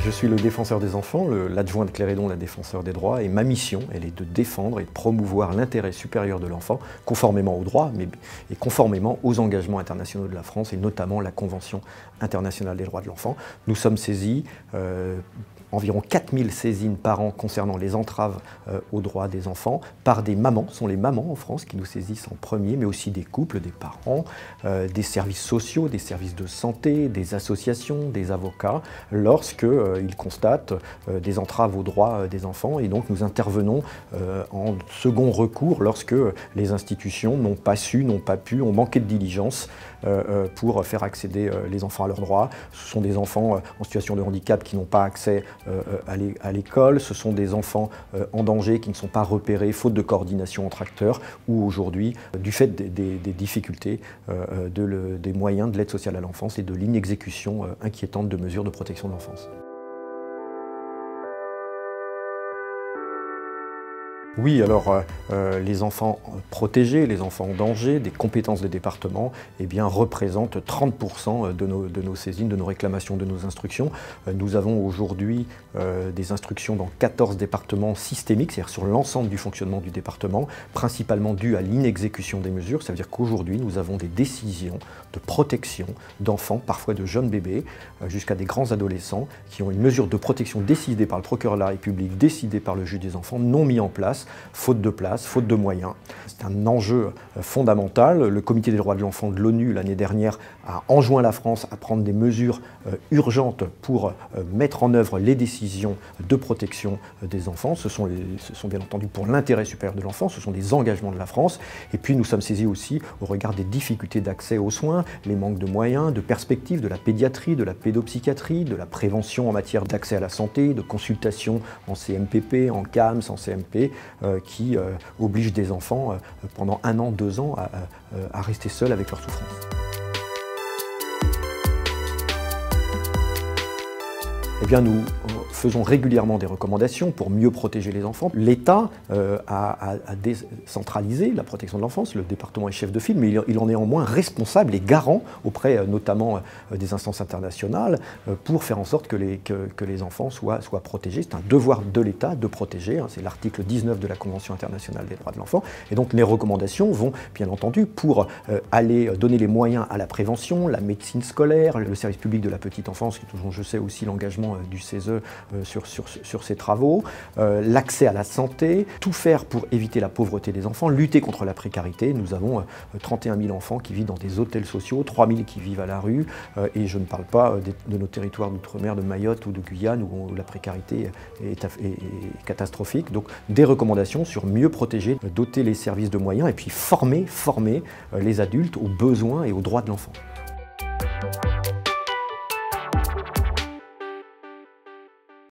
Je suis le défenseur des enfants, l'adjoint de Cléredon, la défenseur des droits, et ma mission, elle est de défendre et de promouvoir l'intérêt supérieur de l'enfant, conformément aux droits, et conformément aux engagements internationaux de la France, et notamment la Convention internationale des droits de l'enfant. Nous sommes saisis, environ 4000 saisines par an concernant les entraves aux droits des enfants par des mamans. Ce sont les mamans en France qui nous saisissent en premier, mais aussi des couples, des parents, des services sociaux, des services de santé, des associations, des avocats, lorsqu'ils constatent des entraves aux droits des enfants. Et donc nous intervenons en second recours lorsque les institutions n'ont pas su, n'ont pas pu, ont manqué de diligence pour faire accéder les enfants à leurs droits. Ce sont des enfants en situation de handicap qui n'ont pas accès à l'école, ce sont des enfants en danger qui ne sont pas repérés faute de coordination entre acteurs, ou aujourd'hui, du fait des difficultés des moyens de l'aide sociale à l'enfance et de l'inexécution inquiétante de mesures de protection de l'enfance. Oui, alors les enfants protégés, les enfants en danger, des compétences des départements, eh bien, représentent 30% de nos saisines, de nos réclamations, de nos instructions. Nous avons aujourd'hui des instructions dans 14 départements systémiques, c'est-à-dire sur l'ensemble du fonctionnement du département, principalement dues à l'inexécution des mesures. Ça veut dire qu'aujourd'hui, nous avons des décisions de protection d'enfants, parfois de jeunes bébés, jusqu'à des grands adolescents, qui ont une mesure de protection décidée par le procureur de la République, décidée par le juge des enfants, non mis en place, faute de place, faute de moyens. C'est un enjeu fondamental. Le Comité des droits de l'enfant de l'ONU, l'année dernière, a enjoint la France à prendre des mesures urgentes pour mettre en œuvre les décisions de protection des enfants. Ce sont bien entendu pour l'intérêt supérieur de l'enfant, ce sont des engagements de la France. Et puis nous sommes saisis aussi au regard des difficultés d'accès aux soins, les manques de moyens, de perspectives, de la pédiatrie, de la pédopsychiatrie, de la prévention en matière d'accès à la santé, de consultation en CMPP, en CAMS, en CMP, qui obligent des enfants pendant 1 an, 2 ans à rester seuls avec leurs souffrances. Eh bien, nous faisons régulièrement des recommandations pour mieux protéger les enfants. L'État a décentralisé la protection de l'enfance, le département est chef de file, mais il en est néanmoins responsable et garant auprès notamment des instances internationales pour faire en sorte que les enfants soient protégés. C'est un devoir de l'État de protéger, c'est l'article 19 de la Convention internationale des droits de l'enfant. Et donc les recommandations vont bien entendu pour aller donner les moyens à la prévention, la médecine scolaire, le service public de la petite enfance, dont je sais aussi l'engagement du CESE sur ces travaux, l'accès à la santé, tout faire pour éviter la pauvreté des enfants, lutter contre la précarité. Nous avons 31 000 enfants qui vivent dans des hôtels sociaux, 3 000 qui vivent à la rue, et je ne parle pas de nos territoires d'outre-mer, de Mayotte ou de Guyane, où la précarité est catastrophique. Donc des recommandations sur mieux protéger, doter les services de moyens, et puis former les adultes aux besoins et aux droits de l'enfant.